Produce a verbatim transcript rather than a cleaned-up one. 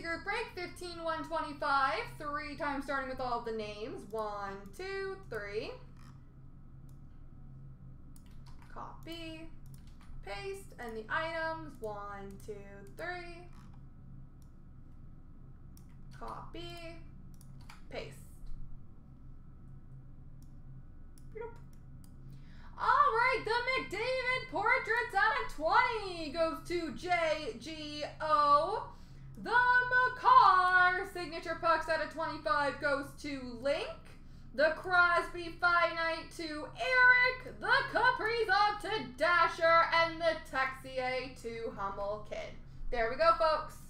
group break, fifteen, one twenty-five. Three times starting with all of the names. One, two, three. Copy. Paste. And the items. One, two, three. Copy. Paste. All right, the McDavid Portraits out of twenty goes to J G O. The Makar Signature Pucks out of twenty-five goes to Link. The Crosby Finite to Eric. The Kaprizov to Dasher. And the Texier to Humble Kid. There we go, folks.